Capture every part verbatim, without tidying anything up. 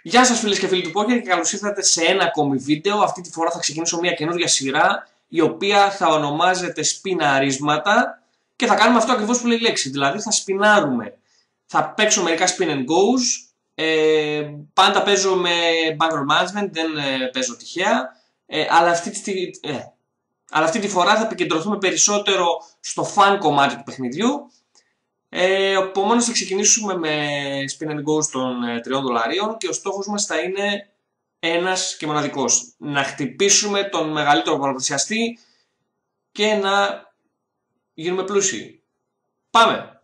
Γεια σας φίλες και φίλοι του Poker και καλώς ήρθατε σε ένα ακόμη βίντεο. Αυτή τη φορά θα ξεκινήσω μια καινούργια σειρά η οποία θα ονομάζεται σπιναρίσματα και θα κάνουμε αυτό ακριβώς που λέει η λέξη. Δηλαδή θα σπινάρουμε. Θα παίξω μερικά spin and goes. Ε, πάντα παίζω με bankroll management, δεν ε, παίζω τυχαία. Ε, αλλά, αυτή τη, ε, αλλά αυτή τη φορά θα επικεντρωθούμε περισσότερο στο fun κομμάτι του παιχνιδιού. Ε, Επομένως θα ξεκινήσουμε με spin and goes των ε, τριών δολαρίων και ο στόχος μας θα είναι ένας και μοναδικός. Να χτυπήσουμε τον μεγαλύτερο πολλαπλασιαστή και να γίνουμε πλούσιοι. Πάμε!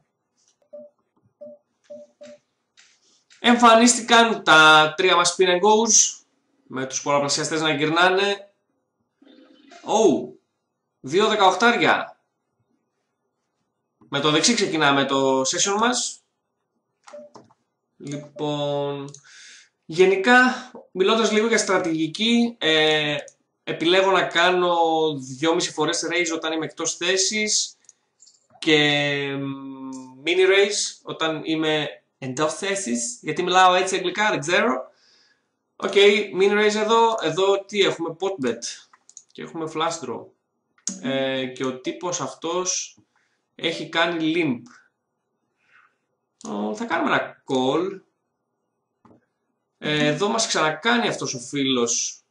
Εμφανίστηκαν τα τρία μας spin and goes με τους πολλαπλασιαστές να γυρνάνε. Oh, δύο δεκαοχτάρια. Με το δεξί ξεκινάμε το session μας. Λοιπόν, γενικά, μιλώντας λίγο για στρατηγική, ε, επιλέγω να κάνω δυόμιση φορές raise όταν είμαι εκτός θέσης και mini raise όταν είμαι εντός θέσης, γιατί μιλάω έτσι αγγλικά, δεν ξέρω. Οκ, okay, mini raise εδώ, εδώ τι έχουμε, pot bet και έχουμε flash draw. Ε, και ο τύπος αυτός έχει κάνει limp. Oh, θα κάνουμε ένα call. Ε, εδώ μας ξανακάνει αυτός ο φίλος.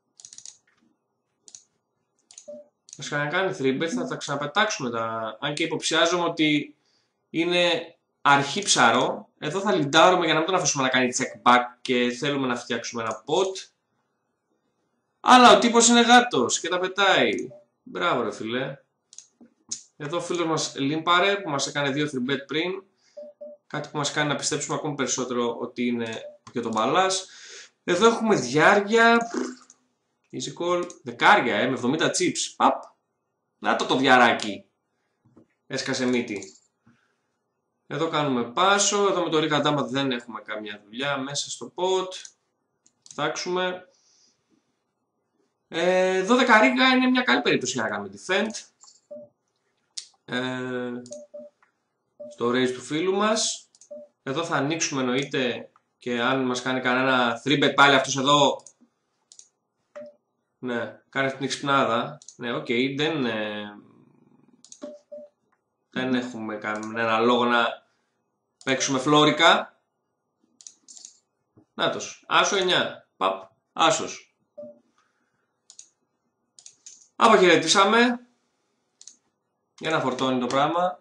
Μας ξανακάνει three bet, θα τα ξαναπετάξουμε τα... Αν και υποψιάζομαι ότι είναι αρχή ψαρό. Εδώ θα λιντάρουμε για να μην τον αφήσουμε να κάνει check back και θέλουμε να φτιάξουμε ένα pot. Αλλά ο τύπος είναι γάτος και τα πετάει. Μπράβο ρε φίλε. Εδώ ο φίλος μας λίμπαρε που μας έκανε δύο three bet πριν. Κάτι που μας κάνει να πιστέψουμε ακόμη περισσότερο ότι είναι και τον μπαλάς. Εδώ έχουμε διάρκεια. Easy call. Δεκάρια, ε, με εβδομήντα chips. Παπ. Να το το διαράκι. Έσκασε μύτη. Εδώ κάνουμε πάσο. Εδώ με το ρίγα ντάμα δεν έχουμε καμία δουλειά. Μέσα στο pot. Φτάξουμε. Ε, εδώ δεκαρίγα είναι μια καλή περίπτωση για να κάνουμε defend. Ε, στο raise του φίλου μας. Εδώ θα ανοίξουμε εννοείται και αν μας κάνει κανένα three bet πάλι αυτός εδώ. Ναι, κάνει την εξυπνάδα. Ναι, οκ, okay, δεν, ε, δεν έχουμε κανένα λόγο να παίξουμε φλόρικα. Νάτος, άσο εννιά, παπ, άσος. Αποχαιρετήσαμε. Για να φορτώνει το πράγμα.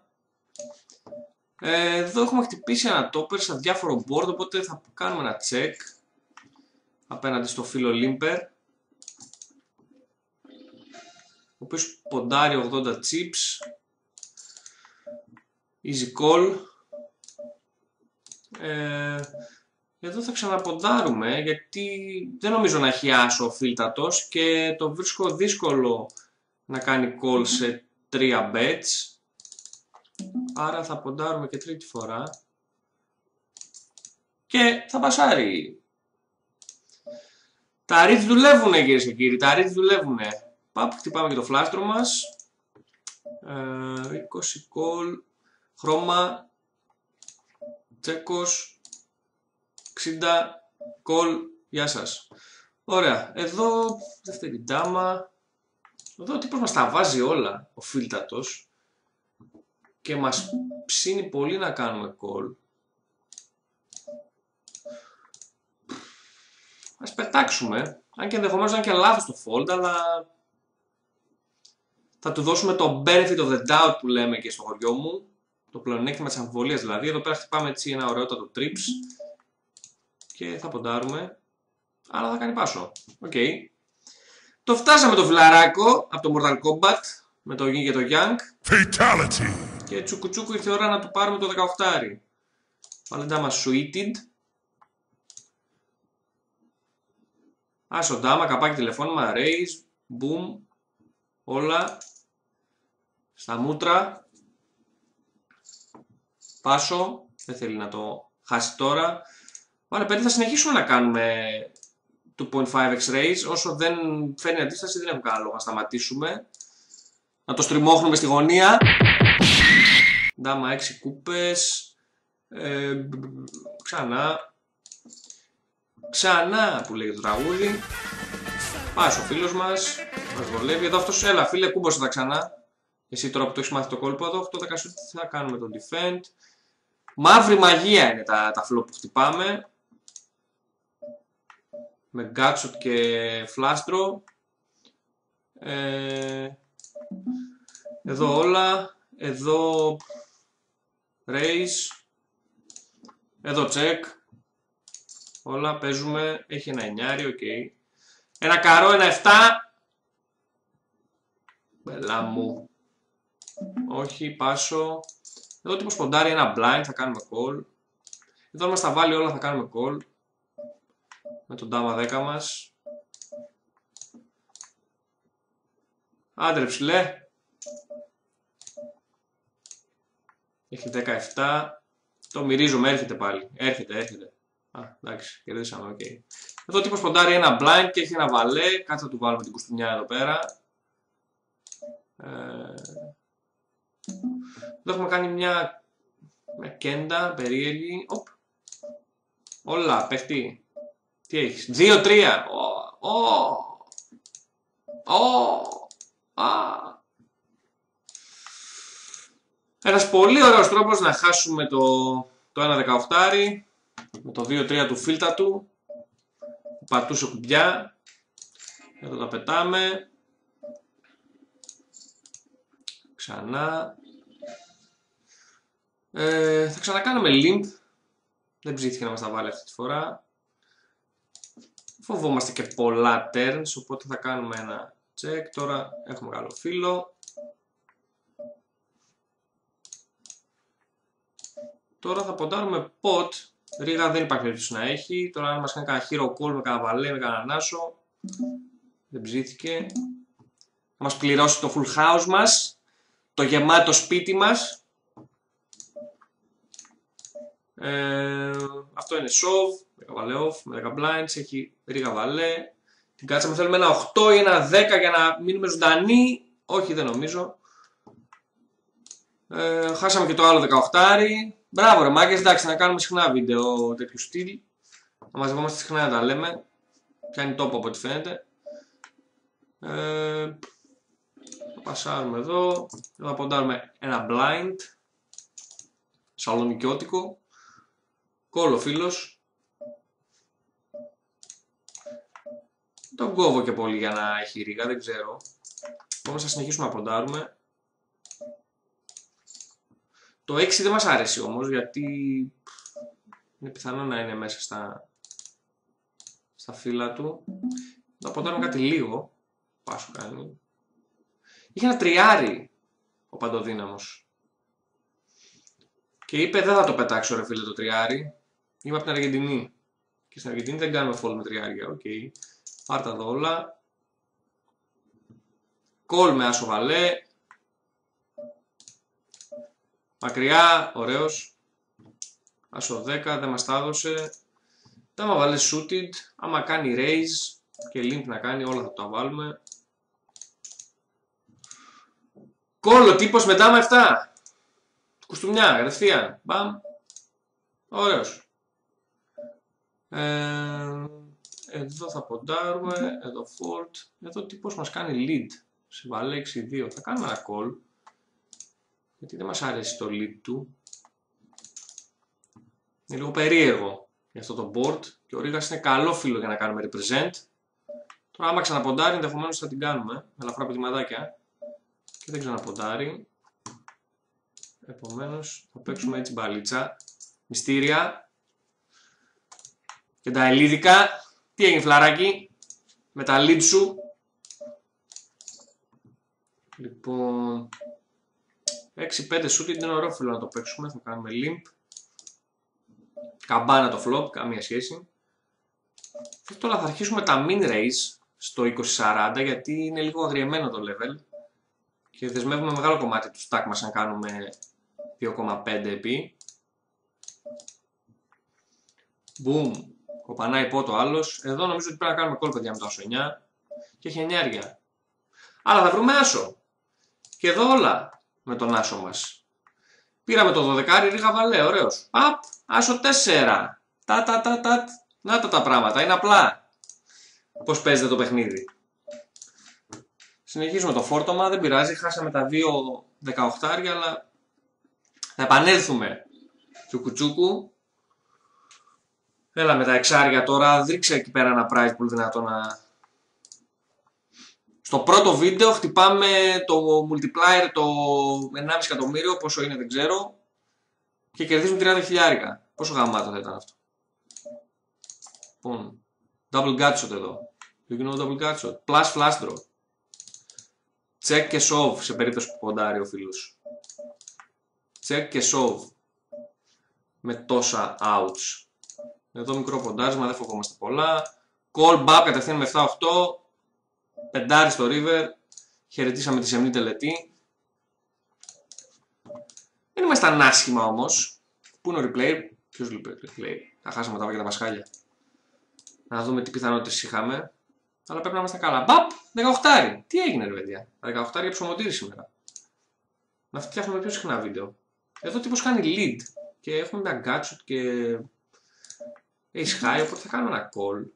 Ε, εδώ έχουμε χτυπήσει ένα topper σε διάφορο board, οπότε θα κάνουμε ένα check απέναντι στο φίλο Limper, ο οποίος ποντάρει ογδόντα chips. Easy call. Ε, εδώ θα ξαναποντάρουμε γιατί δεν νομίζω να έχει άσο ο φίλτατος και το βρίσκω δύσκολο να κάνει call σε τρία bets. Άρα θα ποντάρουμε και τρίτη φορά. Και θα πασάρει. Τα reads δουλεύουνε κυρίες και κύριοι. Τα reads δουλεύουνε. Παπ, χτυπάμε και το φλάστρο μας. Ε, είκοσι call. Χρώμα. Τσέκος. εξήντα call. Γεια σας. Ωραία. Εδώ δεύτερη ντάμα. Εδώ ο τύπος μας τα βάζει όλα. Ο φίλτατος. Και μας ψήνει πολύ να κάνουμε call. Ας πετάξουμε. Αν και ενδεχομένως να είναι και λάθος το fold, αλλά θα του δώσουμε το benefit of the doubt που λέμε και στο χωριό μου. Το πλεονέκτημα της αμφιβολίας δηλαδή. Εδώ πέρα χτυπάμε έτσι ένα ωραιότατο trips. Και θα ποντάρουμε. Αλλά θα κάνει πάσο. Οκ. Okay. Το φτάσαμε το φιλαράκο από το Mortal Kombat. Με το Yin και το Yang. Fatality. Και τσουκουτσούκου ήρθε η ώρα να του πάρουμε το δεκαοχτάρι. Πάλι ντάμα suited. Άσο ντάμα, καπάκι τηλεφώνημα, raise, boom. Όλα. Στα μούτρα. Πάσο. Δεν θέλει να το χάσει τώρα. Ωραία παιδί, θα συνεχίσουμε να κάνουμε δύο κόμμα πέντε εξ raise. Όσο δεν φέρνει αντίσταση δεν έχουμε κανένα λόγο να σταματήσουμε. Να το στριμώχνουμε στη γωνία. Ντάμα έξι κούπες. Ε, ξανά. Ξανά που λέει το τραγούδι. Πάει ο φίλος μας. Μας βολεύει. Εδώ αυτός, έλα φίλε, κούμποσε τα ξανά. Εσύ τώρα που το έχεις μάθει το κόλπο εδώ, αυτό θα σου τι θα κάνουμε το defend. Μαύρη μαγεία είναι τα, τα φλόπ που χτυπάμε. Με Gatshot και Flastro. Ε, εδώ όλα. Εδώ Raise. Εδώ check. Όλα παίζουμε. Έχει ένα εννιάρι, οκ. Okay. Ένα καρό, ένα εφτά. Μπελά μου. Όχι, πάσω. Εδώ τύπος ποντάρει ένα blind, θα κάνουμε call. Εδώ μας τα βάλει όλα, θα κάνουμε call. Με τον Dama δέκα μας. Άντε ψηλέ. Έχει δεκαεπτά. Το μυρίζομαι, έρχεται πάλι. Έρχεται, έρχεται. Α, εντάξει, κερδίσαμε, οκ. Okay. Εδώ τύπος ποντάρει ένα blind και έχει ένα βαλέ. Κάτσε να του βάλουμε την κουστούμια εδώ πέρα. Ε... Εδώ έχουμε κάνει μια, μια κέντα περίεργη. Οπ. Όλα, παιχτή. Τι έχεις, δύο τρία. Ω, ω, ω, α. Ένας πολύ ωραίος τρόπος να χάσουμε το, το ένα δεκαοκτώ με το δύο τρία του φίλτα του. Πατούσε κουμπιά. Εδώ τα πετάμε. Ξανά. Ε, θα ξανακάνουμε limp. Δεν ψήθηκε να μας τα βάλει αυτή τη φορά. Φοβόμαστε και πολλά turns, οπότε θα κάνουμε ένα check. Τώρα έχουμε καλό φίλο. Τώρα θα ποντάρουμε pot. Ρίγα δεν υπάρχει περίπτωση να έχει. Τώρα αν μας κάνει κανένα hero call με κανένα βαλέ, με κανένα νάσο. Δεν ψήθηκε. Θα μας πληρώσει το full house μας. Το γεμάτο σπίτι μας. Ε, αυτό είναι shove. δέκα βαλέ off με δέκα blinds. Έχει ρίγα βαλέ. Την κάτσαμε, θέλουμε ένα οκτώ ή ένα δέκα για να μείνουμε ζωντανοί. Όχι, δεν νομίζω. Ε, χάσαμε και το άλλο δεκαοκτώ. Μπράβο ρε μάγκες, εντάξει, να κάνουμε συχνά βίντεο τέτοιου στυλ. Να μαζευόμαστε συχνά να τα λέμε. Πιάνει τόπο από ό,τι φαίνεται. Ε, θα πασάρουμε εδώ. Θα ποντάρουμε ένα blind. Σαλονικιώτικο. Κόλλο φίλος. Τον κόβω και πολύ για να έχει ρίγα, δεν ξέρω. Όμως θα συνεχίσουμε να ποντάρουμε. Το έξι δεν μας άρεσε όμως, γιατί είναι πιθανό να είναι μέσα στα, στα φύλλα του. Θα ποντάρουμε κάτι λίγο. Πάσο κάνει. Είχε ένα τριάρι ο παντοδύναμος. Και είπε δεν θα το πετάξω ρε φίλε το τριάρι. Είμαι από την Αργεντινή. Και στην Αργεντινή δεν κάνουμε fall με τριάρια. Οκ. Okay. Πάρτα εδώ όλα. Κόλ με άσο βαλέ. Μακριά, ωραίος. Άσο δέκα, δεν μας τα έδωσε. Τα άμα βάλε suited, άμα κάνει raise και limp να κάνει, όλα θα τα βάλουμε. Κόλλο τύπος με δάμα επτά. Κουστούμια, κατευθείαν. Μπαμ. Ωραίος. Ε, εδώ θα ποντάρουμε, εδώ fold. Εδώ τύπος μας κάνει lead. Σε βαλέ έξι δύο. Θα κάνουμε ένα call. Γιατί δεν μας αρέσει το lead του. Είναι λίγο περίεργο για αυτό το board. Και ο Ρίγας είναι καλό φίλο για να κάνουμε represent. Τώρα άμα ξαναποντάρει ενδεχομένως θα την κάνουμε. Με ελαφρά πετυματάκια. Και δεν ξαναποντάρει. Επομένως θα παίξουμε έτσι μπαλίτσα. Μυστήρια. Και τα ελίδικα. Τι έγινε φλαράκι. Με τα lead σου. Λοιπόν... έξι πέντε suited είναι ωραίο φίλο να το παίξουμε. Θα κάνουμε limp. Καμπάνα το flop. Καμία σχέση. Και τώρα θα αρχίσουμε τα min raise στο είκοσι σαράντα γιατί είναι λίγο αγριεμένο το level. Και δεσμεύουμε μεγάλο κομμάτι του stack μας αν κάνουμε δύο κόμμα πέντε επί. Boom. Κοπανάει πότο άλλος. Εδώ νομίζω ότι πρέπει να κάνουμε call παιδιά με το άσο εννιά. Και έχει εννιάρια. Αλλά θα βρούμε άσο. Και εδώ όλα με τον άσο μας. Πήραμε το δωδεκάρι ρίγα βαλέ. Ωραίος. Παπ. Άσο τέσσερα. Τα τα τα τα. Να τα τα πράγματα, είναι απλά. Πώς παίζεται το παιχνίδι. Συνεχίζουμε το φόρτωμα, δεν πειράζει, χάσαμε τα δύο δεκαοχτάρια, αλλά θα επανέλθουμε. Τσουκου τσουκου. Έλα με τα εξάρια τώρα, δείξε εκεί πέρα ένα prize που δυνατό να... Στο πρώτο βίντεο χτυπάμε το multiplier το ενάμιση εκατομμύριο, πόσο είναι δεν ξέρω, και κερδίζουμε τριάντα χιλιάρικα. Πόσο γαμάτο θα ήταν αυτό. Λοιπόν, double gutshot εδώ. Do you know double gutshot? Plus flash draw. Check και shove σε περίπτωση που ποντάρει ο φίλος. Check και shove. Με τόσα outs. Εδώ μικρό ποντάρισμα, δεν φοβόμαστε πολλά. Call back κατευθείαν με επτά οκτώ. Πεντάρι στο river. Χαιρετήσαμε τη σεμνή τελετή. Δεν ήμασταν άσχημα όμως. Πού είναι ο replay? Ποιος replay? Θα χάσαμε τα και τα πασχάλια. Να δούμε τι πιθανότητες είχαμε. Αλλά πρέπει να είμαστε καλά. Μπαπ! δεκαοχτάρι! Τι έγινε ρε παιδιά? Τα δεκαοχτάρια ψωμοτήρι σήμερα. Να φτιάχνουμε πιο συχνά βίντεο. Εδώ τύπος κάνει lead. Και έχουμε μια gutshot και ace high, οπότε θα κάνουμε ένα call.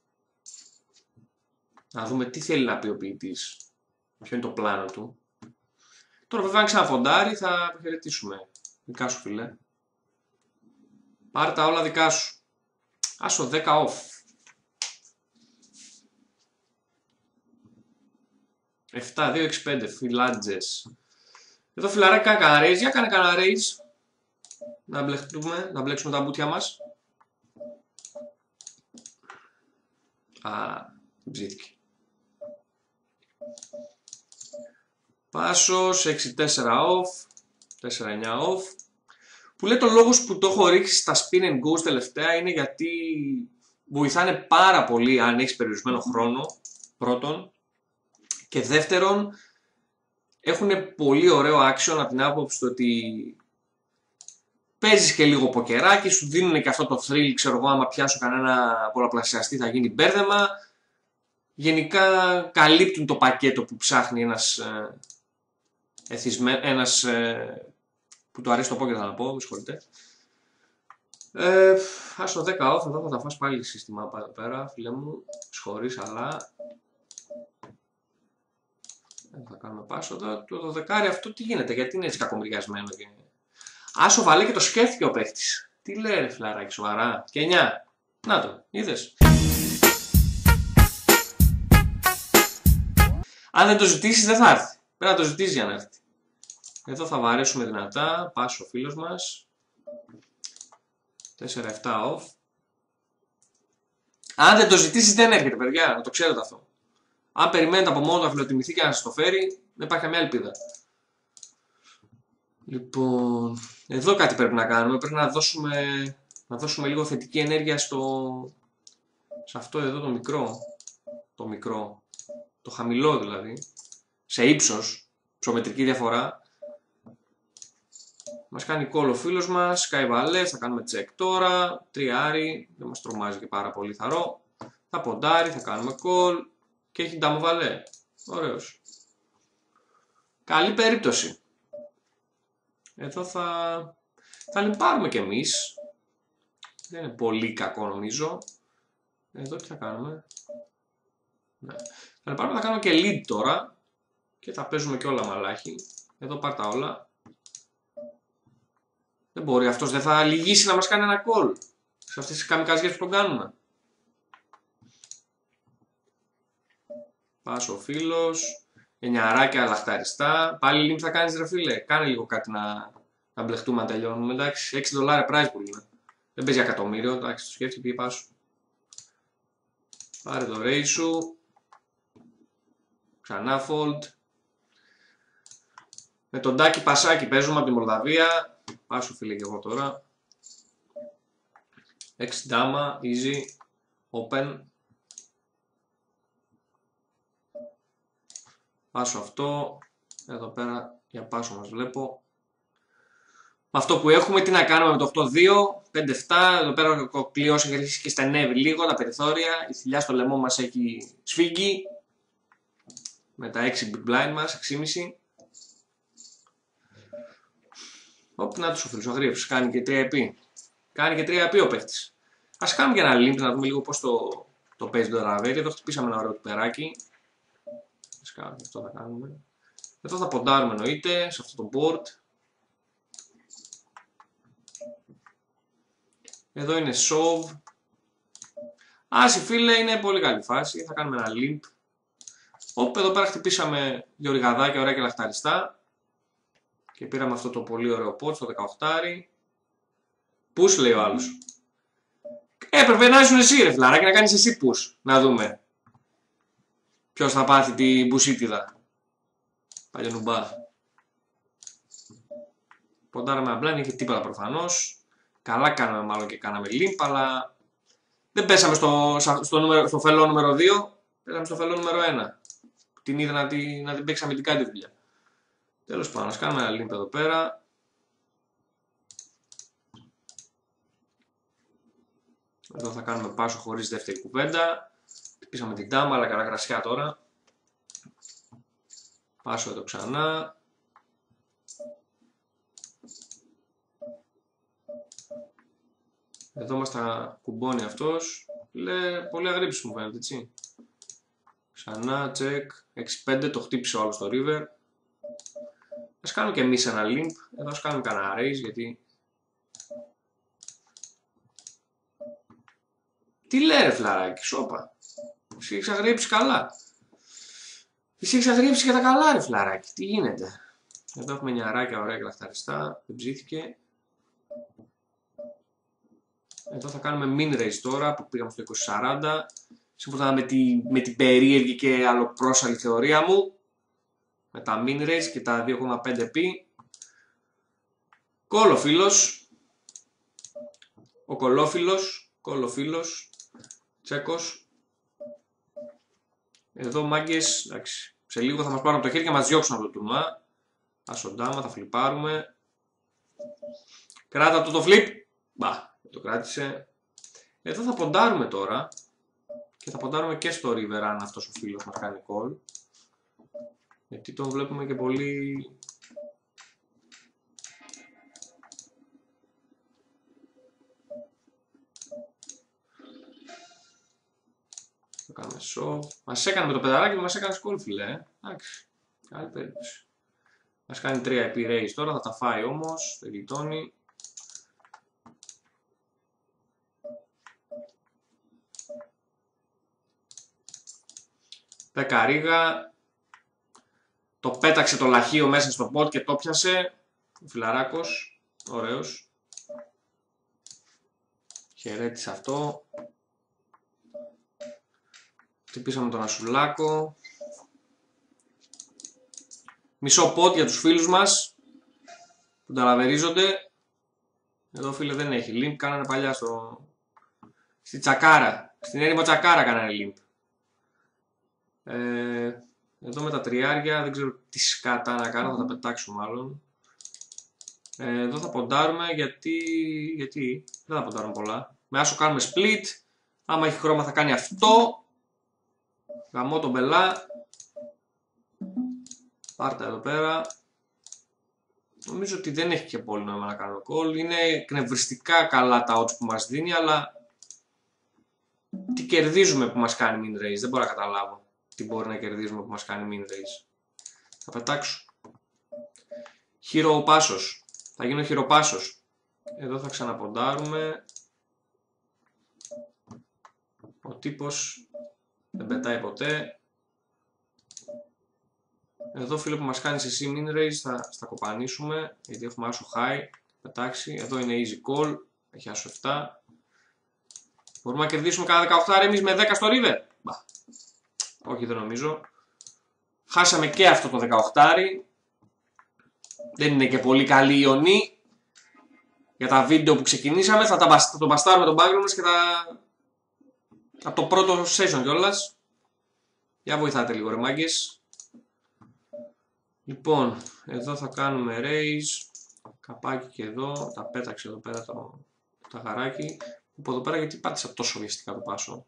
Να δούμε τι θέλει να πει ο ποιητής. Ποιο είναι το πλάνο του. Τώρα βέβαια αν ξαναφοντάρει θα αποχαιρετήσουμε. Δικά σου φίλε. Πάρε τα όλα δικά σου. Άσο δέκα off. επτά δύο έξι πέντε φιλάτζες. Εδώ φιλαράκι κάνει κανένα raise. Για κάνε κανένα raise. Να μπλεχτούμε, να μπλέξουμε τα μπουτια μας. Α, ψήθηκε. Πάσος, έξι τέσσερα off, τέσσερα εννιά off. Που λέει το λόγος που το έχω ρίξει στα spin and goes τελευταία είναι γιατί βοηθάνε πάρα πολύ αν έχεις περιορισμένο χρόνο, πρώτον. Και δεύτερον, έχουν πολύ ωραίο action από την άποψη του ότι παίζεις και λίγο ποκεράκι, σου δίνουν και αυτό το thrill, ξέρω εγώ, άμα πιάσω κανένα πολλαπλασιαστή θα γίνει μπέρδεμα. Γενικά καλύπτουν το πακέτο που ψάχνει ένας, ε, εθισμέ, ένας ε, που του αρέσει το πόκερ, θα να πω, με συγχωρείτε. Ε, ας το δέκα off, εδώ θα τα φας πάλι σύστημα εδώ πέρα, φίλε μου, συγχωρείς, αλλά θα κάνουμε πάσο εδώ. Το δεκάρι αυτό τι γίνεται, γιατί είναι έτσι κακομοιριασμένο και... Άσο βαλέ και το σκέφτηκε ο παίχτης. Τι λέει ρε φιλαράκι, σοβαρά. Και εννιά. Να το, είδες. Αν δεν το ζητήσεις δεν θα έρθει. Πρέπει να το ζητήσεις για να έρθει. Εδώ θα βαρέσουμε δυνατά. Πάσο ο φίλος μας. τέσσερα επτά off. Αν δεν το ζητήσεις δεν έρχεται παιδιά. Να το ξέρετε αυτό. Αν περιμένετε από μόνο να φιλοτιμηθεί και να σας το φέρει, δεν υπάρχει καμία ελπίδα. Λοιπόν, εδώ κάτι πρέπει να κάνουμε. Πρέπει να δώσουμε, να δώσουμε λίγο θετική ενέργεια στο, σε αυτό εδώ το μικρό. Το μικρό. Το χαμηλό δηλαδή. Σε ύψος. Ψωμετρική διαφορά. Μας κάνει call ο φίλος μας. Σκάει βαλέ. Θα κάνουμε check τώρα. Τριάρι. Δεν μας τρομάζει και πάρα πολύ θαρό. Θα ποντάρει. Θα κάνουμε call. Και έχει ντάμο βαλέ. Ωραίος. Καλή περίπτωση. Εδώ θα, θα λιμπάρουμε κι εμείς. Δεν είναι πολύ κακό νομίζω. Εδώ τι θα κάνουμε. Ναι. Θα λιμπάρουμε, θα κάνουμε και lead τώρα. Και θα παίζουμε και όλα μαλάχι. Εδώ πάρ' τα όλα. Δεν μπορεί αυτός, δεν θα λυγίσει να μας κάνει ένα call. Σε αυτές τις καμικαζιές που τον κάνουμε. Πάσο ο φίλος. Εννιαράκια λαχταριστά. Πάλι link θα κάνεις ρε φίλε. Κάνε λίγο κάτι να, να μπλεχτούμε να τελειώνουμε. Εντάξει, έξι δολάρια prize που είναι. Δεν παίζει εκατομμύριο. Εντάξει, το σκέφτηκε πήγε πάσο. Πάρε το raise σου. Ξανά fold. Με τον Τάκη Πασάκη παίζουμε από τη Μολδαβία. Πάσο φίλε και εγώ τώρα. έξι ντάμα, easy, open. Πάσο αυτό, εδώ πέρα για πάσο μας βλέπω. Με αυτό που έχουμε, τι να κάνουμε με το οκτώ δύο, πέντε επτά, εδώ πέρα ο κλειός έχει αρχίσει και στενεύει λίγο τα περιθώρια, η θηλιά στο λαιμό μας έχει σφίγγει, με τα έξι big blind μας, έξι κόμμα πέντε. Οπ, να τους ο φίλος, ο Γρίφος, κάνει και τρία επί. Κάνει και τρία επί ο παίχτης. Ας κάνουμε και ένα link να δούμε λίγο πώς το, το παίζει το Ravelli. Εδώ χτυπήσαμε ένα ωραίο τυπεράκι. Αυτό θα κάνουμε. Εδώ θα ποντάρουμε εννοείται σε αυτό το board. Εδώ είναι shove. Άση φίλε, είναι πολύ καλή φάση. Θα κάνουμε ένα limp. Όπου εδώ πέρα χτυπήσαμε δύο ριγαδάκια ωραία και λαχταριστά. Και πήραμε αυτό το πολύ ωραίο pot στο δεκαοκτώ. Push λέει ο άλλος. Έπρεπε να ήσουν εσύ ρε φιλάρα και να κάνεις εσύ push. Να δούμε ποιος θα πάθει την μπουσίτιδα. Παλιονουμπά. Ποντάραμε απλά, δεν είχε τίποτα προφανώς. Καλά κάναμε μάλλον και κάναμε limp, αλλά δεν πέσαμε στο, στο, νούμερο, στο φελό νούμερο δύο. Πέσαμε στο φελό νούμερο ένα. Την είδα να την, να την παίξει αμυντικά τη δουλειά. Τέλος πάντων, ας κάνουμε ένα limp εδώ πέρα. Εδώ θα κάνουμε πάσο χωρίς δεύτερη κουβέντα. Πήσαμε την τάμα, αλλά καλά κρασιά τώρα. Πάσο εδώ ξανά. Εδώ μας τα κουμπώνει αυτός. Λέει πολύ αγρύπης μου φαίνεται, έτσι. Ξανά, check. έξι πέντε, το χτύπησε ο άλλος στο river. Ας κάνουμε και εμείς ένα limp. Εδώ ας κάνουμε κανένα raise, γιατί... Τι λέει ρε φλαράκι, σώπα. Εσύ έχεις αγρύψει καλά. Εσύ έχεις αγρύψει και τα καλά ρε φλαράκι. Τι γίνεται. Εδώ έχουμε νιαράκια ωραία και λαχταριστά. Δεν ψήθηκε. Εδώ θα κάνουμε min raise τώρα που πήγαμε στο είκοσι σαράντα. Σύμφωνα με, τη, με την περίεργη και αλλοπρόσαλη θεωρία μου. Με τα min raise και τα δύο κόμμα πέντε πι. Κολοφίλος. Ο κολόφιλος. Κολοφίλος. Τσέκος. Εδώ μάγκες, εντάξει, σε λίγο θα μας πάρουν από το χέρι και μας διώξουν από το τουρνουά. Ασοντάμα, θα φλιπάρουμε. Κράτα αυτό το φλιπ. Μπα, το κράτησε. Εδώ θα ποντάρουμε τώρα. Και θα ποντάρουμε και στο river αν αυτός ο φίλος μας κάνει call. Γιατί τον βλέπουμε και πολύ... Θα κάνουμε shove. Μας έκανε με το πεδαράκι που μας έκανε call φίλε. Εντάξει, καλή περίπτωση. Μας κάνει τρία επί raise τώρα, θα τα φάει όμως, δεν γλιτώνει. Πεκαρίγα. Το πέταξε το λαχείο μέσα στο pot και το πιάσε. Ο φιλαράκος, ωραίος. Χαιρέτησε αυτό. Χτυπήσαμε τον Ασουλάκο. Μισό pot για τους φίλους μας που ταλαβερίζονται. Εδώ φίλε δεν έχει limp, κάνανε παλιά στο... στη Τσακάρα. Στην έρημο Τσακάρα κάνανε limp. Ε, εδώ με τα τριάρια δεν ξέρω τι σκάτα να κάνω, θα τα πετάξω μάλλον. Ε, εδώ θα ποντάρουμε γιατί... γιατί δεν θα ποντάρουμε πολλά. Με άσο κάνουμε split. Άμα έχει χρώμα θα κάνει αυτό. Γαμώ τον μπελά. Πάρτα εδώ πέρα. Νομίζω ότι δεν έχει και πολύ νόημα να κάνω call. Είναι εκνευριστικά καλά τα odds που μας δίνει, αλλά τι κερδίζουμε που μας κάνει min raise. Δεν μπορώ να καταλάβω τι μπορεί να κερδίζουμε που μας κάνει min raise. Θα πετάξω. Χειροπάσος. Θα γίνω χειροπάσος. Εδώ θα ξαναποντάρουμε. Ο τύπος δεν πετάει ποτέ. Εδώ φίλε που μας κάνεις εσύ min raise θα στα κοπανίσουμε γιατί έχουμε άσο high, πετάξει. Εδώ είναι easy call, έχει άσο επτά. Μπορούμε να κερδίσουμε cada δεκαοκτώ εμείς με δέκα στο river. Μπα. Όχι δεν νομίζω. Χάσαμε και αυτό το δεκαοκτώ. Δεν είναι και πολύ καλή η ιονή. Για τα βίντεο που ξεκινήσαμε θα, τα, θα το μπαστάρουμε τον background μας και θα... από το πρώτο session κιόλας. Για βοηθάτε λίγο ρε μάγκες. Λοιπόν, εδώ θα κάνουμε raise, καπάκι και εδώ, τα πέταξε εδώ πέρα το, το αγαράκι. Από εδώ πέρα γιατί πάτησα τόσο βιαστικά το πάσο.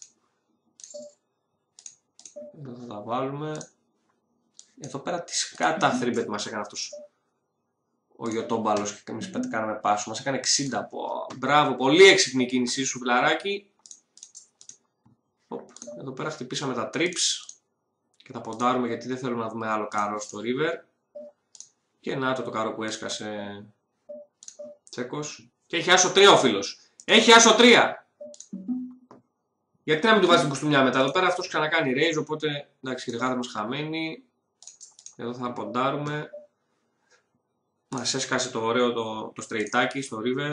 Εδώ θα τα βάλουμε. Εδώ πέρα τι σκάτα θρύμπετ μας έκανε αυτός ο Γιωτόμπαλος και εμείς κάναμε πάσο. Μας έκανε εξήντα. Πω. Μπράβο, πολύ έξυπνη κίνησή σου, φιλαράκι. Εδώ πέρα χτυπήσαμε τα trips και τα ποντάρουμε γιατί δεν θέλουμε να δούμε άλλο καρό στο river. Και να το το καρό που έσκασε Τσέκος. Και έχει άσο τρία ο φίλος. Έχει άσο τρία. Γιατί να μην του βάζει την κουστούμια μετά. Εδώ πέρα αυτός ξανακάνει raise, οπότε εντάξει, η ρεγάδα μας χαμένη. Εδώ θα ποντάρουμε. Μας έσκασε το ωραίο το, το στρεϊτάκι στο river.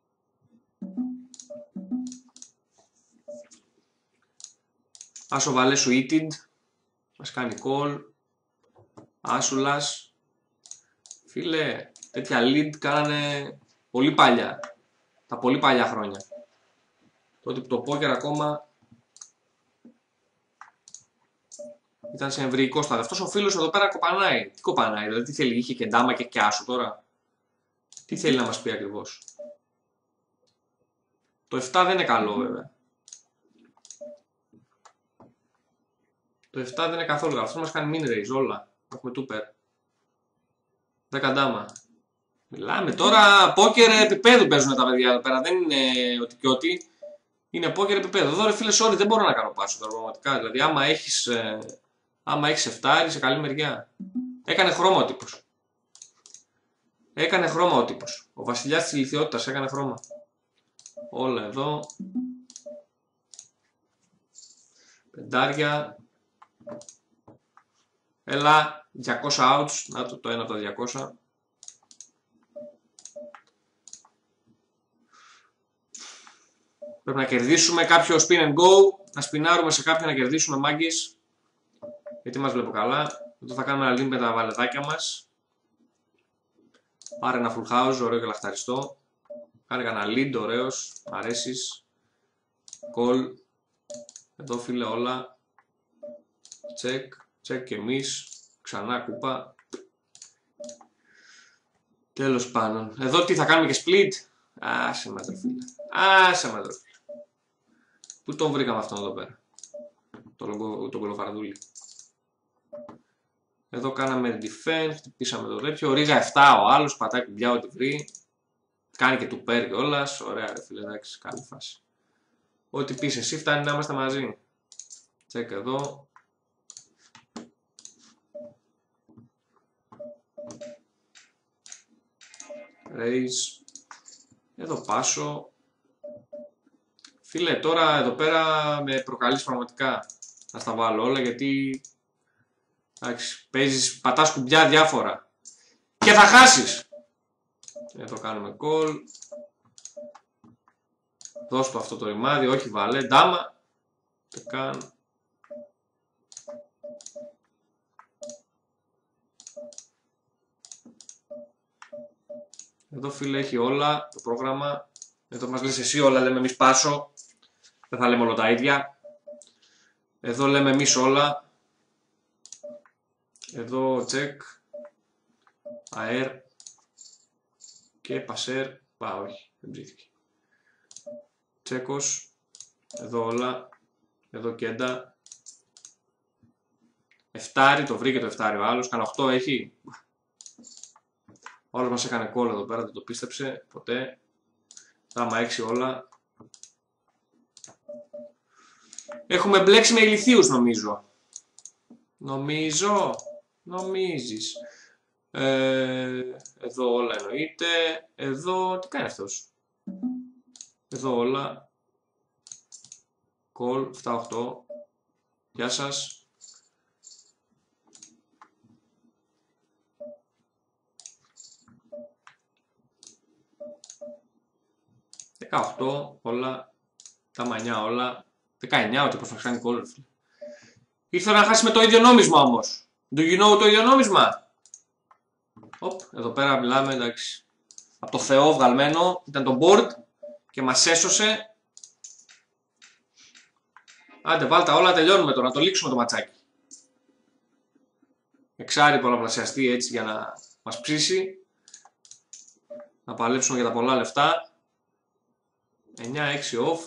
Άσο Βαλέσου Eated. Μας κάνει call. Άσουλας. Φίλε, τέτοια lead κάνανε πολύ παλιά. Τα πολύ παλιά χρόνια. Τότε που το πόκερ ακόμα ήταν σε εμβρυϊκό στάδιο. Αυτός ο φίλος εδώ πέρα κοπανάει. Τι κοπανάει, δηλαδή τι θέλει, είχε και ντάμα και και άσο τώρα. Τι θέλει να μας πει ακριβώς. Το επτά δεν είναι καλό βέβαια. Το επτά δεν είναι καθόλου καλό. Αυτό μας κάνει min raise όλα. Έχουμε τούπερ. δέκα ντάμα. Μιλάμε τώρα πόκερ επίπεδου παίζουν τα παιδιά εδώ πέρα. Δεν είναι ότι και ότι. Είναι πόκερ επίπεδου. Εδώ ρε φίλε, sorry, δεν μπορώ να κάνω πάσο τώρα πραγματικά. Δηλαδή, άμα έχεις, ε, άμα έχεις εφτάρι σε καλή μεριά. Έκανε χρώμα ο τύπος. Έκανε χρώμα ο τύπος. Ο βασιλιάς της ηλικιότητας έκανε χρώμα. Όλα εδώ. Πεντάρια. Έλα, διακόσια outs. Να το, το ένα από τα διακόσια. Πρέπει να κερδίσουμε κάποιο spin and go. Να σπινάρουμε σε κάποιον να κερδίσουμε μάγκες. Γιατί μας βλέπω καλά. Εδώ θα κάνουμε ένα link με τα βαλεδάκια μας. Πάρε ένα full house, ωραίο και λαχταριστό. Κάνε κανένα lead, ωραίος. Μ' αρέσεις. Call. Εδώ φίλε όλα. Check. Check και εμείς. Ξανά κούπα. Τέλος πάντων. Εδώ τι θα κάνουμε και split. Άσε με φίλε. Άσε με φίλε. Πού τον βρήκαμε αυτόν εδώ πέρα. Τον το κολοφαρδούλη. Εδώ κάναμε defense, χτυπήσαμε το τέτοιο. Ρίγα επτά ο άλλος, πατάει κουμπιά ό,τι βρει. Κάνει και του πέρ κιόλας. Ωραία ρε φίλε, εντάξει, καλή φάση. Ό,τι πεις εσύ φτάνει να είμαστε μαζί. Τσέκ εδώ. Raise. Εδώ πάσω. Φίλε, τώρα εδώ πέρα με προκαλείς πραγματικά να στα βάλω όλα γιατί εντάξει, παίζεις, πατάς κουμπιά διάφορα και θα χάσεις. Εδώ κάνουμε call. Δώσ' το αυτό το ρημάδι, όχι βάλε, ντάμα. Το καν. Εδώ φίλε έχει όλα το πρόγραμμα. Εδώ μας λες εσύ όλα, λέμε εμείς πάσο. Δεν θα λέμε όλα τα ίδια. Εδώ λέμε εμείς όλα. Εδώ check. Αέρ. Και πασέρ. Πα, όχι, δεν ψήθηκε. Τσέκος. Εδώ όλα. Εδώ κέντα. Εφτάρι, το βρήκε το εφτάρι ο άλλος. Κάνα οκτώ έχει. Όλος μας έκανε call εδώ πέρα, δεν το πίστεψε ποτέ. Άμα έξι όλα. Έχουμε μπλέξει με ηλιθίους νομίζω. Νομίζω. Νομίζεις. Ε, εδώ όλα εννοείται. Εδώ τι κάνει αυτός. Εδώ όλα. Call επτά οκτώ. Γεια σας. δεκαοκτώ όλα. Τα μανιά όλα. δεκαεννιά ότι πως θα κάνει call. Ήρθε να χάσει με το ίδιο νόμισμα όμως. Do you know το ίδιο νόμισμα. Οπ, εδώ πέρα μιλάμε εντάξει. Από το Θεό βγαλμένο. Ήταν το board και μας έσωσε. Άντε βάλτε όλα, τελειώνουμε τώρα. Να το λήξουμε το ματσάκι. Εξάρι πολλαπλασιαστεί έτσι για να μας ψήσει. Να παλέψουμε για τα πολλά λεφτά. εννιά έξι off.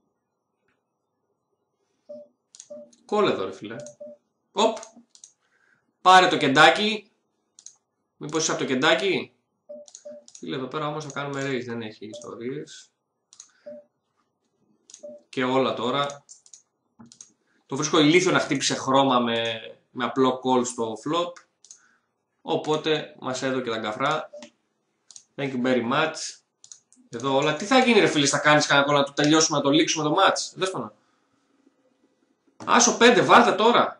Κόλλε εδώ ρε φίλε. Οπ. Πάρε το κεντάκι. Μήπως είσαι από το κεντάκι. Φίλε, εδώ πέρα όμως θα κάνουμε race, δεν έχει ιστορίες. Και όλα τώρα. Το βρίσκω ηλίθιο να χτύπησε χρώμα με, με απλό call στο flop. Οπότε μας έδωκε τα γκαφρά. Thank you very much. Εδώ όλα. Τι θα γίνει ρε φίλε, θα κάνεις κανένα κόλλο να το τελειώσουμε, να το λήξουμε το match. Δεν σπάνω. Άσο πέντε, βάλτε τώρα.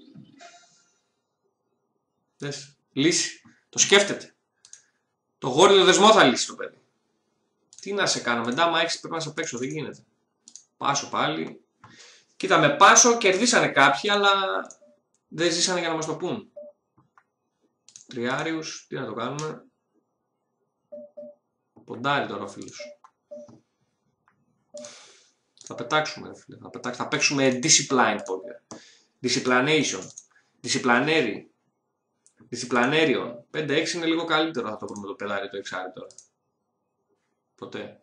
Δες, λύση. Το σκέφτεται. Το γόρι το δεσμό θα λύσει το παιδί. Τι να σε κάνω, μετά άμα έχεις πρέπει να σε παίξω, δεν γίνεται. Πάσο πάλι. Κοίτα, με πάσο κερδίσανε κάποιοι, αλλά δεν ζήσανε για να μας το πούν. Τριάριους, τι να το κάνουμε. Ποντάρει τώρα ο φίλος. Θα πετάξουμε, φίλε. Θα, πετάξουμε. Θα παίξουμε discipline poker. Disciplination. Disciplinary. Disciplinarion. πέντε έξι είναι λίγο καλύτερο, θα το βρούμε το πεδάρι το εξάρι τώρα. Ποτέ.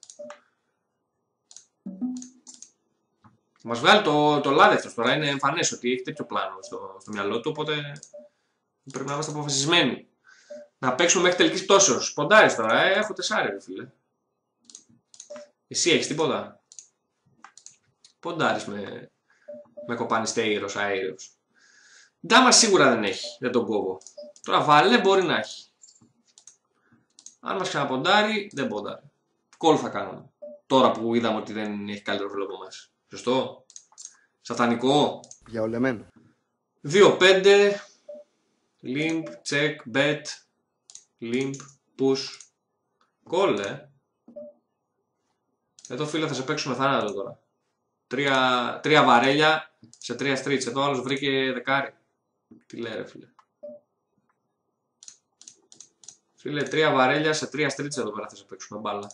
Θα μας βγάλει το, το λάδι αυτός τώρα. Είναι εμφανές ότι έχει τέτοιο πλάνο στο, στο μυαλό του, οπότε πρέπει να είμαστε αποφασισμένοι. Να παίξουμε μέχρι τελικής πτώσεως. Ποντάρεις τώρα, ε, έχω τεσσάρι ρε φίλε. Εσύ έχεις τίποτα. Ποντάρεις με, με κοπανιστέιρος, αέριος. Ντάμα σίγουρα δεν έχει, δεν τον κόβω. Τώρα βαλέ μπορεί να έχει. Αν μας ξαναποντάρει, δεν ποντάρει. Κόλ θα κάνουμε. Τώρα που είδαμε ότι δεν έχει καλύτερο φίλο από εμάς. Σωστό. Σατανικό. Διαολεμένο. δύο πέντε. Limp, check, bet. Limp, push. Κόλ, ε. Εδώ φίλε θα σε παίξουμε θάνατο τώρα. Τρία, τρία βαρέλια σε τρία streets. Εδώ άλλος βρήκε δεκάρι. Τι λέει ρε φίλε. Φίλε, τρία βαρέλια σε τρία streets εδώ πέρα θα σε παίξουμε μπάλα.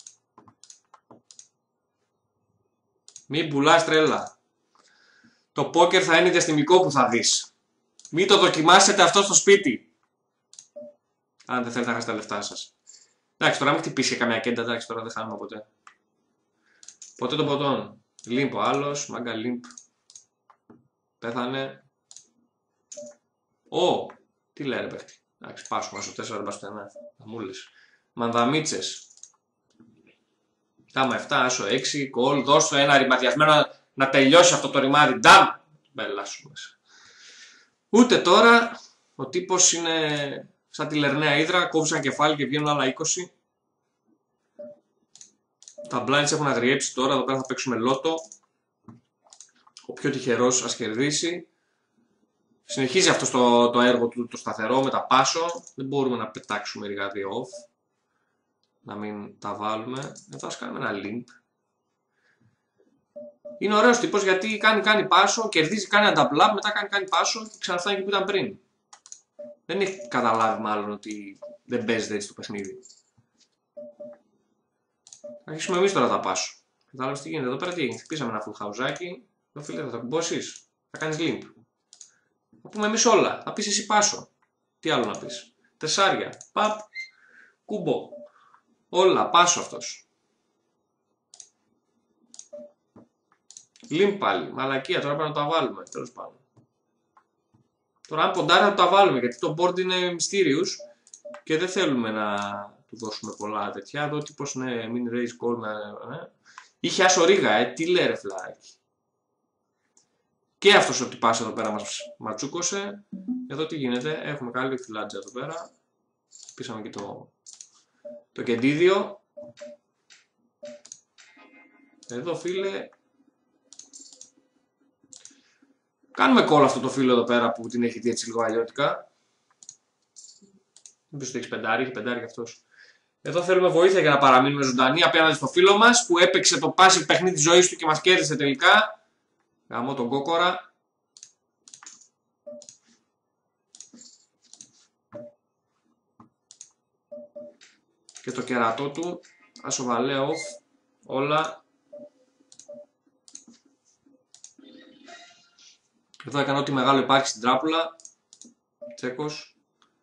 Μην πουλάς τρέλα. Το πόκερ θα είναι διαστημικό που θα δεις. Μην το δοκιμάσετε αυτό στο σπίτι. Αν δεν θέλετε να χάσετε τα λεφτά σας. Εντάξει, τώρα μην χτυπήσει καμιά κέντα, εντάξει, τώρα δεν χάνουμε ποτέ. Ποτέ τον ποτόν. Λίμπ ο άλλος, μάγκα λίμπ. Πέθανε. Ω, τι λέει ρε παίχτη. Εντάξει, πάσουμε στο τέσσερα, δεν πας πουθενά. Αμούλες. Μανδαμίτσες. Τάμα επτά, άσο έξι, κολ, δώσ' το ένα ρηματιασμένο να τελειώσει αυτό το ρημάδι. Ντάμ! Μπελάσου μέσα. Ούτε τώρα ο τύπος είναι σαν τη Λερναία Ύδρα, κόβουν κεφάλι και βγαίνουν άλλα είκοσι. Τα blinds έχουν αγριέψει τώρα, εδώ πέρα θα παίξουμε λότο. Ο πιο τυχερός ας κερδίσει. Συνεχίζει αυτό το, το έργο του το σταθερό με τα πάσο. Δεν μπορούμε να πετάξουμε ρηγάδι off. Να μην τα βάλουμε. Εδώ ας κάνουμε ένα link. Είναι ωραίος τύπος γιατί κάνει, κάνει πάσο, κερδίζει, κάνει ένα double up, μετά κάνει, κάνει πάσο και ξαναφτάνει εκεί που ήταν πριν. Δεν έχει καταλάβει μάλλον ότι δεν παίζεται έτσι το παιχνίδι. Θα αρχίσουμε εμείς τώρα τα πάσο. Κατάλαβες τι γίνεται εδώ πέρα, τι έγινε. Χτυπήσαμε ένα full χαουζάκι. Εδώ φίλε θα τα κουμπώσεις. Θα κάνεις limp. Θα πούμε εμείς όλα. Θα πεις εσύ πάσο. Τι άλλο να πεις. Τεσσάρια. Παπ. Κουμπό. Όλα. Πάσο αυτός. Limp πάλι. Μαλακία. Τώρα πρέπει να τα βάλουμε. Τέλος πάντων. Τώρα αν ποντάρει θα τα βάλουμε γιατί το board είναι mysterious και δεν θέλουμε να του δώσουμε πολλά τέτοια. Εδώ τύπος ναι, μην raise call με... Ε. Είχε άσο ρίγα, ε. Τι λέει ρε φλάκι. Και αυτός ο τυπάς εδώ πέρα μας ματσούκωσε. Εδώ τι γίνεται, έχουμε καλή φυλάτζα εδώ πέρα. Πήσαμε και το, το κεντίδιο. Εδώ φίλε. Κάνουμε call αυτό το φίλο εδώ πέρα που την έχει δει έτσι λίγο αλλιώτικα. Μήπως το έχει πεντάρι, έχει πεντάρι κι αυτός. Εδώ θέλουμε βοήθεια για να παραμείνουμε ζωντανοί απέναντι στο φίλο μας που έπαιξε το passive παιχνίδι της ζωής του και μας κέρδισε τελικά. Γαμώ τον κόκορα. Και το κερατό του. Άσο βαλέ off. Όλα. Εδώ έκανα ό,τι μεγάλο υπάρχει στην τράπουλα. Τσέκος.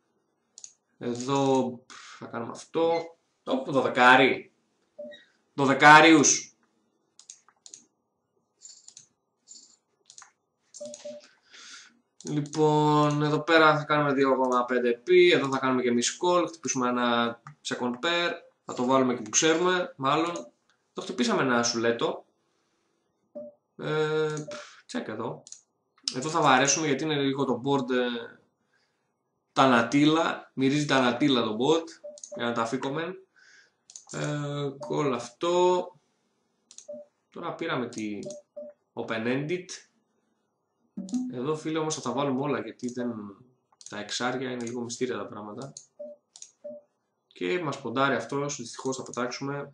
Εδώ θα κάνουμε αυτό. Όπου δωδεκάρι. Δωδεκάριους. Λοιπόν, εδώ πέρα θα κάνουμε δύο κόμμα πέντε πι, εδώ θα κάνουμε και miss call, χτυπήσουμε ένα second pair, θα το βάλουμε εκεί που ξέρουμε, μάλλον. Το χτυπήσαμε ένα σουλέτο. Ε, check εδώ. Εδώ θα βαρέσουμε γιατί είναι λίγο το board ε, τανατήλα, μυρίζει τανατήλα το board, για να τα αφήκουμε. Ε, call αυτό. Τώρα πήραμε τη open-ended. Εδώ φίλε όμως θα τα βάλουμε όλα γιατί δεν... τα εξάρια είναι λίγο μυστήρια τα πράγματα. Και μας ποντάρει αυτός, δυστυχώς θα πετάξουμε.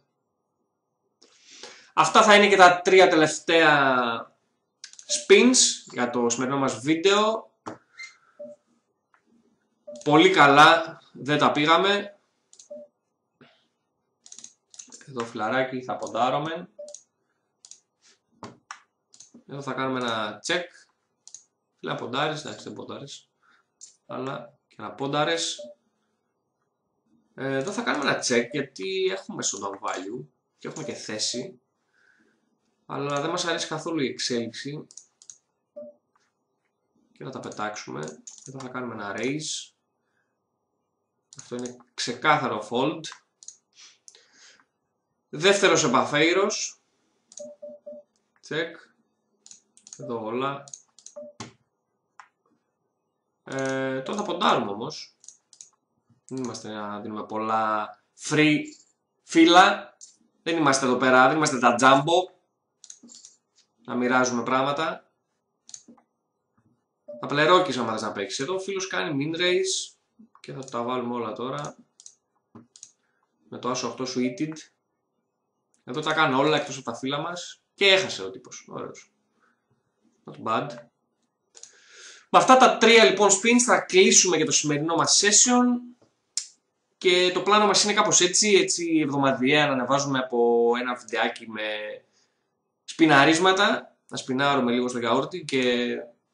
Αυτά θα είναι και τα τρία τελευταία spins για το σημερινό μας βίντεο. Πολύ καλά, δεν τα πήγαμε. Εδώ φιλαράκι θα ποντάρουμε. Εδώ θα κάνουμε ένα check. Φίλε να ποντάρεις, εντάξει δεν ποντάρεις. Αλλά και να πόνταρες. Ε, εδώ θα κάνουμε ένα check γιατί έχουμε showdown value και έχουμε και θέση. Αλλά δεν μας αρέσει καθόλου η εξέλιξη. Και να τα πετάξουμε. Εδώ θα κάνουμε ένα raise. Αυτό είναι ξεκάθαρο fold. Δεύτερος επαφέηρος. Check. Εδώ όλα. Ε, τώρα θα ποντάρουμε όμως. Δεν είμαστε να δίνουμε πολλά free φύλλα. Δεν είμαστε εδώ πέρα, δεν είμαστε τα jumbo. Να μοιράζουμε πράγματα. Θα πλερόκεις άμα θες να παίξεις. Εδώ ο φίλος κάνει min raise. Και θα τα βάλουμε όλα τώρα. Με το άσο οκτώ suited. Εδώ τα κάνω όλα εκτός από τα φύλλα μας. Και έχασε ο τύπος. Ωραίος. Not bad. Με αυτά τα τρία λοιπόν spins θα κλείσουμε και το σημερινό μας session. Και το πλάνο μας είναι κάπως έτσι, έτσι εβδομαδιαία να ανεβάζουμε από ένα βιντεάκι με σπιναρίσματα. Να σπινάρουμε λίγο στο γιαούρτι και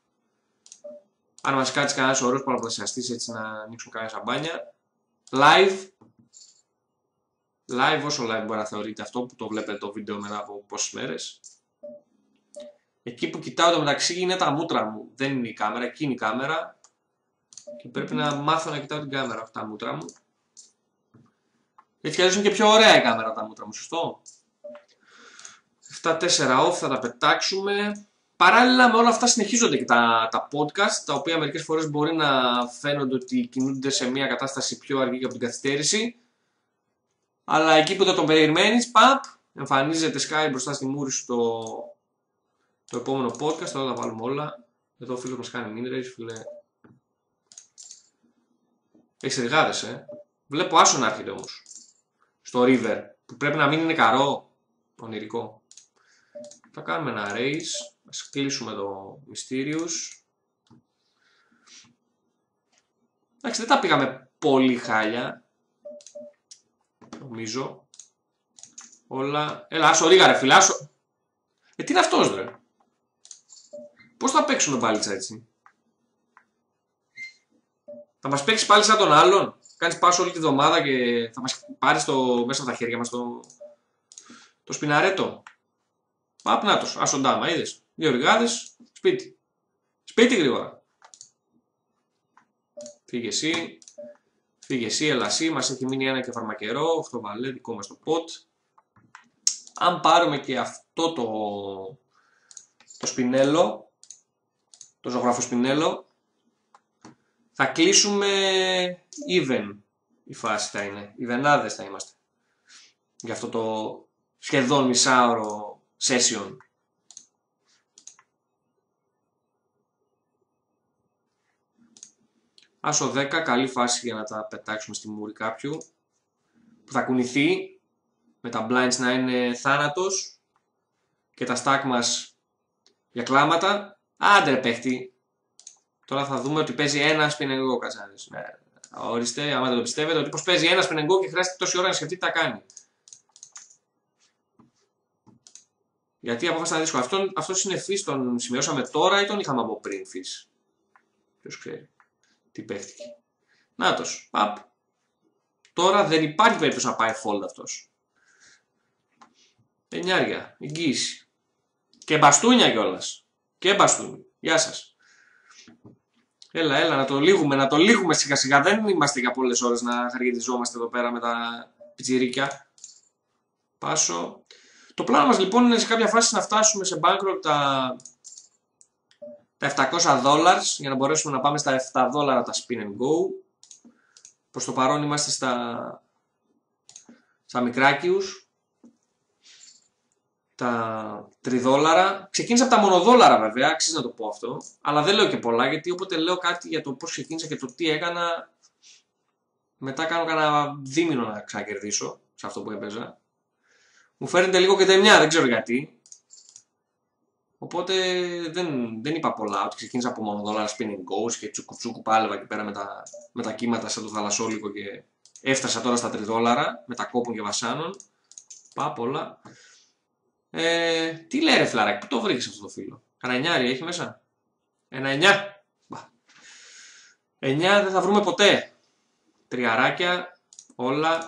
αν μας κάτσει κανένας ωραίος πολλαπλασιαστής έτσι να ανοίξουμε κάποια σαμπάνια. Live. Live, όσο live μπορεί να θεωρείτε αυτό που το βλέπετε το βίντεο μετά από πόσες μέρες. Εκεί που κοιτάω το μεταξύ είναι τα μούτρα μου. Δεν είναι η κάμερα, εκεί είναι η κάμερα. Και πρέπει να μάθω να κοιτάω την κάμερα, όχι τα μούτρα μου. Έτσι κι αλλιώς είναι και πιο ωραία η κάμερα τα μούτρα μου, σωστό. επτά τέσσερα off θα τα πετάξουμε. Παράλληλα με όλα αυτά συνεχίζονται και τα, τα podcast, τα οποία μερικές φορές μπορεί να φαίνονται ότι κινούνται σε μια κατάσταση πιο αργή και από την καθυστέρηση. Αλλά εκεί που δεν τον περιμένεις, παπ, εμφανίζεται Sky μπροστά στη μούρη σου το, το επόμενο podcast. Τώρα τα βάλουμε όλα. Εδώ ο φίλος μας κάνει min raise, φίλε. Έχεις εργάδες, ε. Βλέπω άσο να έρχεται όμως. Στο river, που πρέπει να μην είναι καρό, ονειρικό. Θα κάνουμε ένα raise. Ας κλείσουμε το Mysterious. Εντάξει, δεν τα πήγαμε πολύ χάλια. Νομίζω. Όλα... Έλα, άσο ρίγα ρε φίλε, άσο. Ε, τι είναι αυτός ρε. Πώς θα παίξουμε μπάλιτσα έτσι. Θα μας παίξεις πάλι σαν τον άλλον. Κάνεις πάσο όλη τη βδομάδα και θα μας πάρεις το... μέσα από τα χέρια μας το, το σπιναρέτο. Απνάτος, άσο ντάμα, είδες. Δύο ριγάδες, σπίτι. Σπίτι γρήγορα. Φύγε εσύ. Φύγε εσύ, έλα εσύ. Μας έχει μείνει ένα και φαρμακερό. οκτώ βαλέ, δικό μας το ποτ. Αν πάρουμε και αυτό το, το σπινέλο, το ζωγράφο σπινέλο, θα κλείσουμε even η φάση θα είναι. Ιβενάδες θα είμαστε. Για αυτό το σχεδόν μισάωρο session. Άσο δέκα, καλή φάση για να τα πετάξουμε στη μούρη κάποιου που θα κουνηθεί με τα blinds να είναι θάνατος και τα stack μας για κλάματα. Άντε ρε παίχτη. Τώρα θα δούμε ότι παίζει ένα spin and go κατσάδες. Ναι, ορίστε, άμα δεν το πιστεύετε, ο τύπος παίζει ένα spin and go και χρειάζεται τόση ώρα να σκεφτεί τι θα κάνει. Γιατί η απόφαση ήταν δύσκολη. Αυτό, αυτός είναι φύς, τον σημειώσαμε τώρα ή τον είχαμε από πριν φύς. Ποιος ξέρει τι παίχτηκε. Νάτος, παπ. Τώρα δεν υπάρχει περίπτωση να πάει fold αυτός. Εννιάρια, εγγύηση. Και μπαστούνια κιόλας. Και μπαστούνι. Γεια σας. Έλα, έλα, να το λύγουμε, να το λύγουμε σιγά σιγά. Δεν είμαστε για πολλές ώρες να χαργεντιζόμαστε εδώ πέρα με τα πιτσιρίκια. Πάσο. Το πλάνο μας λοιπόν είναι σε κάποια φάση να φτάσουμε σε bankroll τα, τα επτακόσια δόλαρα για να μπορέσουμε να πάμε στα επτά δόλαρα τα spin and go. Προς το παρόν είμαστε στα, στα μικράκιους. Τα τριδόλαρα. Ξεκίνησα από τα μονοδόλαρα βέβαια, αξίζει να το πω αυτό. Αλλά δεν λέω και πολλά γιατί όποτε λέω κάτι για το πώς ξεκίνησα και το τι έκανα, μετά κάνω κανένα δίμηνο να ξανακερδίσω σε αυτό που έπαιζα. Μου φαίνεται λίγο και τεμιά, δεν ξέρω γιατί. Οπότε δεν, δεν είπα πολλά. Ότι ξεκίνησα από μονοδόλαρα spin and goes και τσουκουτσούκου πάλευα εκεί πέρα με τα, με τα κύματα σαν το θαλασσόλικο και έφτασα τώρα στα τριδόλαρα με τα κόπων και βασάνων. Πά πολλά. Ε, τι λέει ρε φλαράκι, πού το βρήκες αυτό το φίλο? Κανένα εννιάρι έχει μέσα? Ένα εννιά. Εννιά δεν θα βρούμε ποτέ. Τριαράκια, όλα.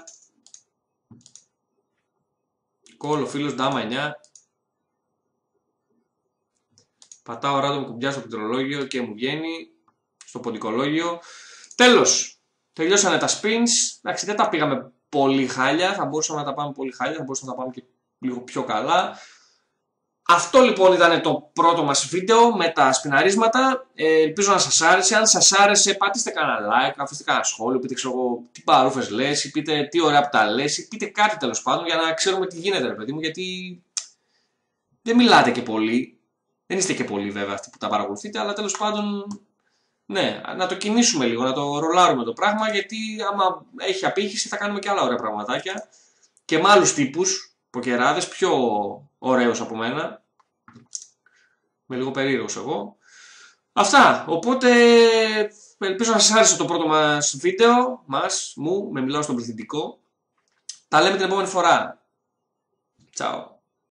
Κόλλο ο φίλος, ντάμα εννιά. Πατάω random κουμπιά στο πληκτρολόγιο και μου βγαίνει στο ποντικολόγιο. Τέλος. Τελειώσανε τα spins. Εντάξει, δεν τα πήγαμε πολύ χάλια. Θα μπορούσαμε να τα πάμε πολύ χάλια. Θα μπορούσαμε να τα πάμε και λίγο πιο καλά. Αυτό λοιπόν ήταν το πρώτο μας βίντεο με τα σπιναρίσματα. Ε, ελπίζω να σας άρεσε. Αν σας άρεσε, πατήστε κανένα like, αφήστε κανένα σχόλιο, πείτε ξέρω εγώ τι παρούφες λες, ή πείτε τι ωραία που τα λες, ή πείτε κάτι τέλος πάντων για να ξέρουμε τι γίνεται, ρε παιδί μου, γιατί δεν μιλάτε και πολύ. Δεν είστε και πολλοί βέβαια αυτοί που τα παρακολουθείτε, αλλά τέλος πάντων, ναι, να το κινήσουμε λίγο, να το ρολάρουμε το πράγμα, γιατί άμα έχει απήχηση θα κάνουμε και άλλα ωραία πραγματάκια και με άλλους τύπους. Ποκεράδες, πιο ωραίος από μένα. Με λίγο περίεργος εγώ. Αυτά. Οπότε ελπίζω να σας άρεσε το πρώτο μας βίντεο. Μας, μου, με μιλάω στον πληθυντικό. Τα λέμε την επόμενη φορά. Τσάου.